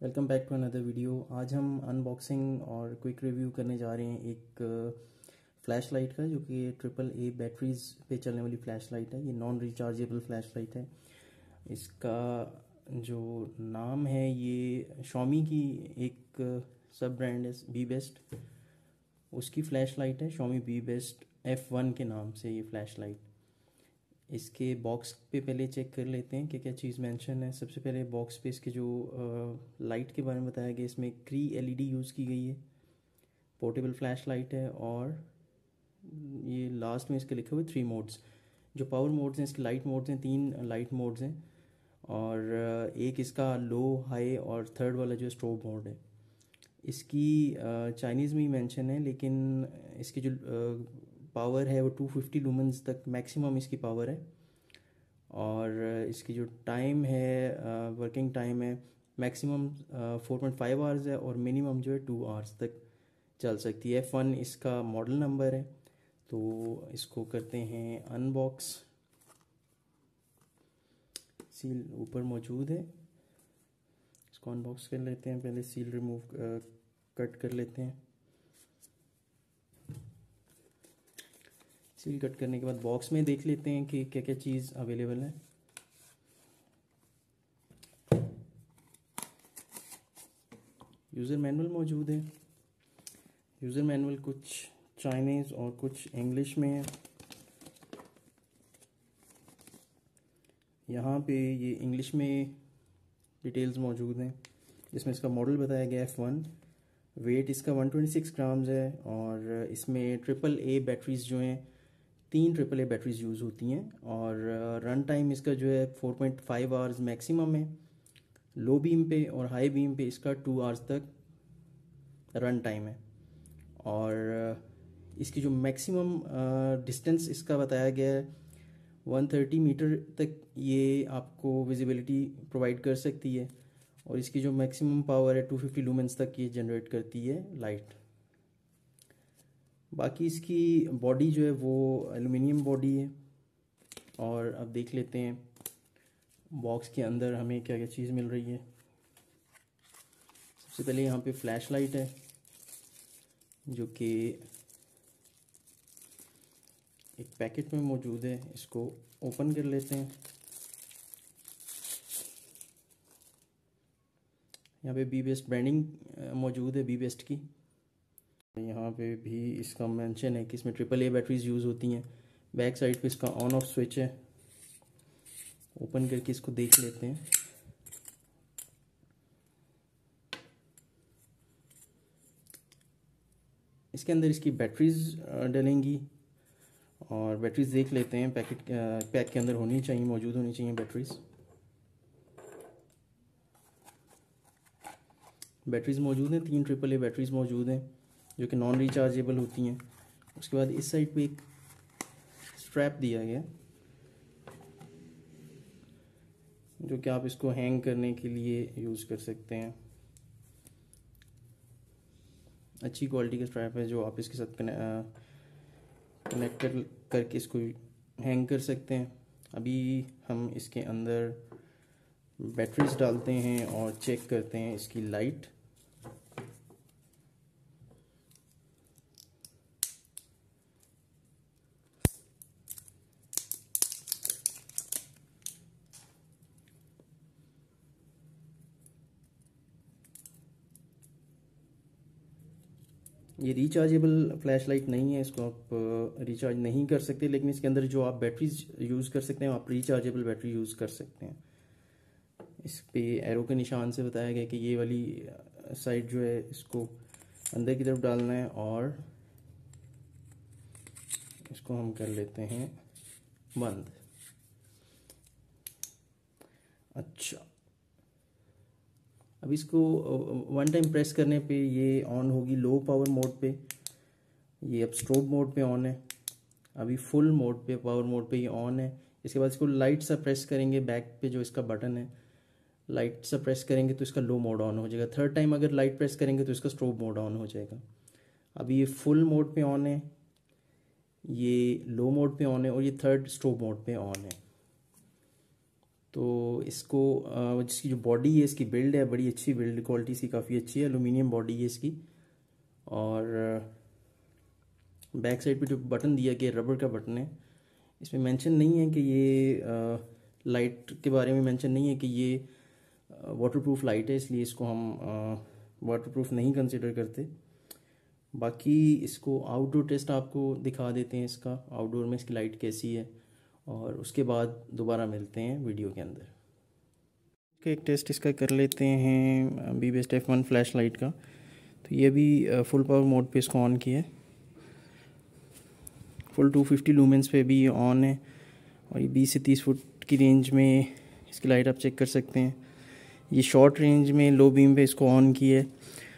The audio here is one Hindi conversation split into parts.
Welcome back to another video. आज हम अनबॉक्सिंग और क्विक रिव्यू करने जा रहे हैं एक फ्लैश लाइट का, जो कि AAA बैटरीज पे चलने वाली फ्लैश लाइट है। ये नॉन रिचार्जेबल फ्लैश लाइट है। इसका जो नाम है, ये Xiaomi की एक सब ब्रांड है बी बेस्ट, उसकी फ्लैश लाइट है। Xiaomi बी बेस्ट F1 के नाम से ये फ्लैश लाइट। इसके बॉक्स पे पहले चेक कर लेते हैं कि क्या चीज़ मेंशन है। सबसे पहले बॉक्स पे इसके जो लाइट के बारे में बताया गया, इसमें क्री LED यूज़ की गई है। पोर्टेबल फ्लैश लाइट है और ये लास्ट में इसके लिखे हुए 3 मोड्स। जो पावर मोड्स हैं, इसके लाइट मोड्स हैं, 3 लाइट मोड्स हैं और एक इसका लो, हाई और थर्ड वाला जो स्ट्रोब मोड है। इसकी चाइनीज़ में ही मेंशन है, लेकिन इसकी जो पावर है वो 250 लूमेंस तक मैक्सिमम इसकी पावर है। और इसकी जो टाइम है, वर्किंग टाइम है, मैक्सिमम 4.5 आवर्स है और मिनिमम जो है 2 आवर्स तक चल सकती है। F1 इसका मॉडल नंबर है। तो इसको करते हैं अनबॉक्स। सील ऊपर मौजूद है, इसको अनबॉक्स कर लेते हैं। पहले सील रिमूव कट कर लेते हैं। सील कट करने के बाद बॉक्स में देख लेते हैं कि क्या क्या चीज़ अवेलेबल है। यूज़र मैनुअल मौजूद है। यूज़र मैनुअल कुछ चाइनीज़ और कुछ इंग्लिश में है। यहाँ पे ये इंग्लिश में डिटेल्स मौजूद हैं, जिसमें इसका मॉडल बताया गया F1। वेट इसका 126 ग्राम्स है और इसमें AAA बैटरीज जो हैं, 3 AAA बैटरीज यूज़ होती हैं और रन टाइम इसका जो है 4.5 आवर्स मैक्सिमम है। लो बीम पे और हाई बीम पे इसका 2 आवर्स तक रन टाइम है। और इसकी जो मैक्सिमम डिस्टेंस इसका बताया गया है 130 मीटर तक ये आपको विजिबिलिटी प्रोवाइड कर सकती है। और इसकी जो मैक्सिमम पावर है 250 लूमेंस तक ये जनरेट करती है लाइट। बाकी इसकी बॉडी जो है वो एल्युमिनियम बॉडी है। और अब देख लेते हैं बॉक्स के अंदर हमें क्या क्या चीज़ मिल रही है। सबसे पहले यहाँ पे फ्लैश लाइट है, जो कि एक पैकेट में मौजूद है। इसको ओपन कर लेते हैं। यहाँ पे बी बेस्ट ब्रांडिंग मौजूद है, बी बेस्ट की। यहाँ पे भी इसका मेंशन है कि इसमें AAA बैटरीज यूज़ होती हैं। बैक साइड पे इसका ऑन ऑफ स्विच है। ओपन करके इसको देख लेते हैं। इसके अंदर इसकी बैटरीज डलेंगी और बैटरीज देख लेते हैं। पैक के अंदर होनी चाहिए, मौजूद होनी चाहिए बैटरीज। बैटरीज मौजूद हैं, 3 AAA बैटरीज मौजूद हैं, जो कि नॉन रिचार्जेबल होती हैं। उसके बाद इस साइड पे एक स्ट्रैप दिया गया, जो कि आप इसको हैंग करने के लिए यूज़ कर सकते हैं। अच्छी क्वालिटी का स्ट्रैप है, जो आप इसके साथ कनेक्ट करके इसको हैंग कर सकते हैं। अभी हम इसके अंदर बैटरीज डालते हैं और चेक करते हैं इसकी लाइट। ये रिचार्जेबल फ्लैश लाइट नहीं है, इसको आप रिचार्ज नहीं कर सकते, लेकिन इसके अंदर जो आप बैटरीज यूज़ कर सकते हैं, आप रिचार्जेबल बैटरी यूज़ कर सकते हैं। इस पे एरो के निशान से बताया गया कि ये वाली साइड जो है इसको अंदर की तरफ डालना है और इसको हम कर लेते हैं बंद। अच्छा, अब इसको 1 टाइम प्रेस करने पे ये ऑन होगी लो पावर मोड पे। ये अब स्ट्रोब मोड पे ऑन है। अभी फुल मोड पे, पावर मोड पे ये ऑन है। इसके बाद इसको लाइट सा प्रेस करेंगे, बैक पे जो इसका बटन है, लाइट सा प्रेस करेंगे तो इसका लो मोड ऑन हो जाएगा। 3rd टाइम अगर लाइट प्रेस करेंगे तो इसका स्ट्रोब मोड ऑन हो जाएगा। अभी ये फुल मोड पे ऑन है, ये लो मोड पे ऑन है और ये 3rd स्ट्रोब मोड पे ऑन है। तो इसको जिसकी जो बॉडी है, इसकी बिल्ड है बड़ी अच्छी, बिल्ड क्वालिटी इसकी काफ़ी अच्छी है, एलुमिनियम बॉडी है इसकी। और बैक साइड पे जो बटन दिया गया रबर का बटन है, इसमें मेंशन नहीं है कि ये लाइट के बारे में मेंशन नहीं है कि ये वाटरप्रूफ लाइट है, इसलिए इसको हम वाटरप्रूफ नहीं कंसिडर करते। बाकी इसको आउटडोर टेस्ट आपको दिखा देते हैं, इसका आउटडोर में इसकी लाइट कैसी है, और उसके बाद दोबारा मिलते हैं वीडियो के अंदर। एक टेस्ट इसका कर लेते हैं B best F1 flash light का। तो ये भी फुल पावर मोड पे इसको ऑन किया है, फुल 250 लूमेंस पे भी ये ऑन है, और ये 20 से 30 फुट की रेंज में इसकी लाइट आप चेक कर सकते हैं। ये शॉर्ट रेंज में लो बीम पे इसको ऑन किया है,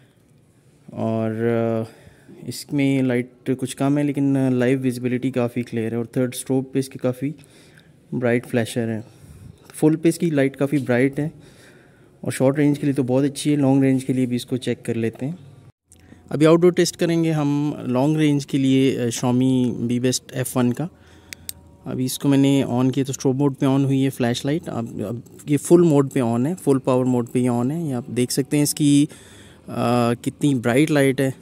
और इसमें लाइट कुछ कम है लेकिन लाइव विजिबिलिटी काफ़ी क्लियर है, और थर्ड स्ट्रोब पे इसकी काफ़ी ब्राइट फ्लैशर है। फुल पे इसकी लाइट काफ़ी ब्राइट है, और शॉर्ट रेंज के लिए तो बहुत अच्छी है, लॉन्ग रेंज के लिए भी इसको चेक कर लेते हैं। अभी आउटडोर टेस्ट करेंगे हम लॉन्ग रेंज के लिए Xiaomi बी बेस्ट F1 का। अभी इसको मैंने ऑन किया तो स्ट्रोब मोड पे ऑन हुई है फ्लैश लाइट। अब ये फुल मोड पे ऑन है, फुल पावर मोड पे ये ऑन है। ये आप देख सकते हैं इसकी कितनी ब्राइट लाइट है,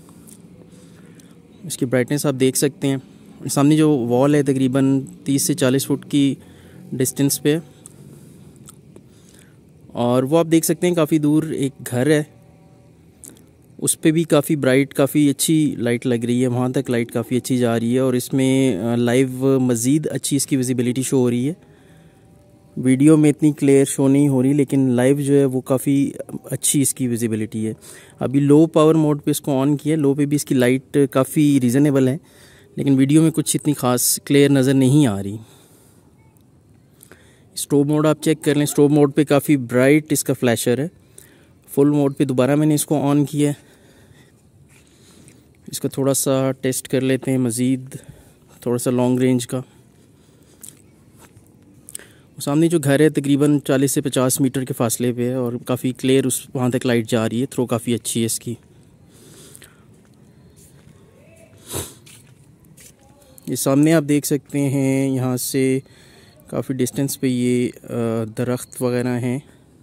इसकी ब्राइटनेस आप देख सकते हैं। सामने जो वॉल है तकरीबन 30 से 40 फुट की डिस्टेंस पे, और वो आप देख सकते हैं काफ़ी दूर एक घर है, उस पे भी काफ़ी ब्राइट, काफ़ी अच्छी लाइट लग रही है, वहाँ तक लाइट काफ़ी अच्छी जा रही है, और इसमें लाइव मज़ीद अच्छी इसकी विजिबिलिटी शो हो रही है। वीडियो में इतनी क्लियर शो नहीं हो रही, लेकिन लाइव जो है वो काफ़ी अच्छी इसकी विजिबिलिटी है। अभी लो पावर मोड पे इसको ऑन किया, लो पे भी इसकी लाइट काफ़ी रीज़नेबल है, लेकिन वीडियो में कुछ इतनी ख़ास क्लियर नज़र नहीं आ रही। स्ट्रोब मोड आप चेक कर लें, स्ट्रोब मोड पे काफ़ी ब्राइट इसका फ्लैशर है। फुल मोड पे दोबारा मैंने इसको ऑन किया, इसका थोड़ा सा टेस्ट कर लेते हैं मज़ीद, थोड़ा सा लॉन्ग रेंज का। सामने जो घर है तकरीबन 40 से 50 मीटर के फासले पे है, और काफ़ी क्लियर उस वहाँ तक लाइट जा रही है, थ्रो काफ़ी अच्छी है इसकी। ये सामने आप देख सकते हैं, यहाँ से काफ़ी डिस्टेंस पे ये दरख्त वगैरह हैं,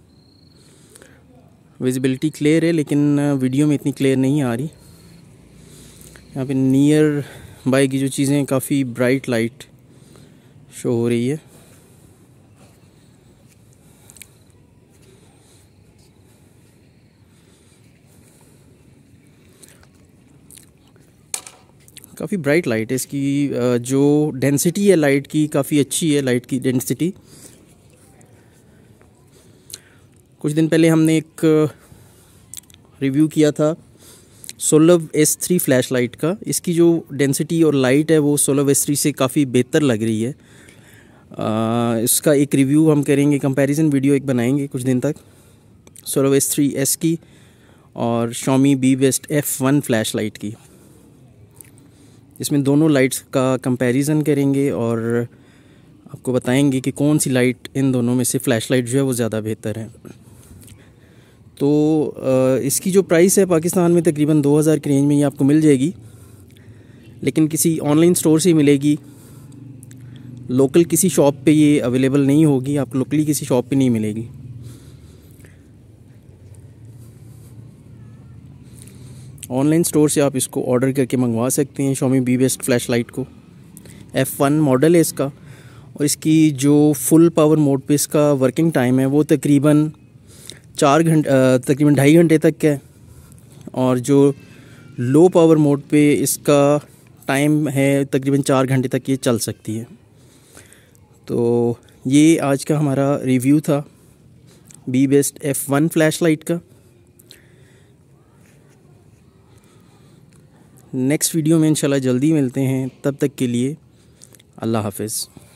विजिबिलिटी क्लियर है लेकिन वीडियो में इतनी क्लियर नहीं आ रही। यहाँ पे नियर बाय की जो चीज़ें काफ़ी ब्राइट लाइट शो हो रही है। काफ़ी ब्राइट लाइट है इसकी, जो डेंसिटी है लाइट की काफ़ी अच्छी है, लाइट की डेंसिटी। कुछ दिन पहले हमने एक रिव्यू किया था सोलव S3 फ्लैश लाइट का। इसकी जो डेंसिटी और लाइट है वो सोलव S3 से काफ़ी बेहतर लग रही है। इसका एक रिव्यू हम करेंगे, कंपैरिजन वीडियो एक बनाएंगे कुछ दिन तक सोलव S3S की और Xiaomi be best F1 flash light की। इसमें दोनों लाइट्स का कंपैरिजन करेंगे और आपको बताएंगे कि कौन सी लाइट इन दोनों में से फ्लैश लाइट जो है वो ज़्यादा बेहतर है। तो इसकी जो प्राइस है पाकिस्तान में तकरीबन 2000 की रेंज में ये आपको मिल जाएगी, लेकिन किसी ऑनलाइन स्टोर से मिलेगी। लोकल किसी शॉप पे ये अवेलेबल नहीं होगी, आपको लोकली किसी शॉप पे नहीं मिलेगी। ऑनलाइन स्टोर से आप इसको ऑर्डर करके मंगवा सकते हैं Xiaomi be best flash light को। F1 मॉडल है इसका, और इसकी जो फुल पावर मोड पे इसका वर्किंग टाइम है वो तकरीबन 2.5 घंटे तक है, और जो लो पावर मोड पे इसका टाइम है तकरीबन 4 घंटे तक ये चल सकती है। तो ये आज का हमारा रिव्यू था be best F1 flash light का। नेक्स्ट वीडियो में इंशाल्लाह जल्दी मिलते हैं, तब तक के लिए अल्लाह हाफ़िज़।